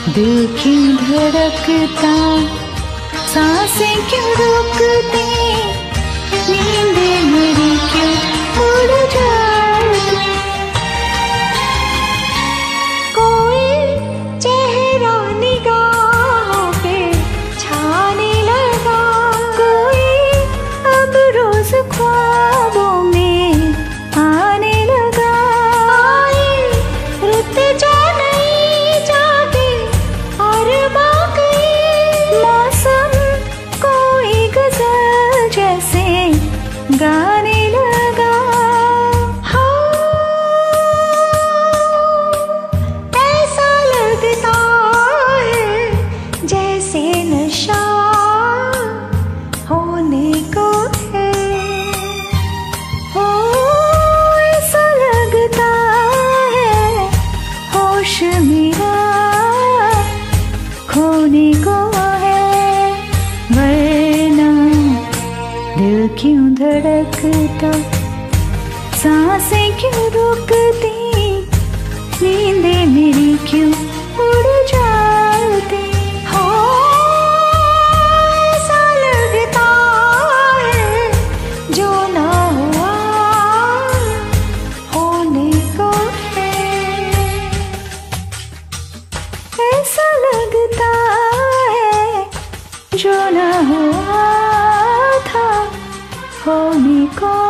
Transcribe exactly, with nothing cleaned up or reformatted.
दिल क्यों धड़कता, सांसें क्यों रुकती, नींदें मेरी क्यों उड़ जाती। कोई चेहरा निगाहों पे छाने लगा, कोई अब रोज ख्वाबों में आने लगा। आई रुत जो नहीं जागी और बाकी मौसम कोई गजल जैसे गाने लगा। हाँ, ऐसा लगता है जैसे नशा होने को है। हो, ऐसा लगता है होश मेरा खोने को है। वरना दिल क्यों धड़कता, सांसें क्यों रुकती, नींदें मेरी क्यों उड़ जाती। हो, ऐसा लगता है जो ना हुआ होने को है। ऐसा लगता है जो ना हुआ था होने को।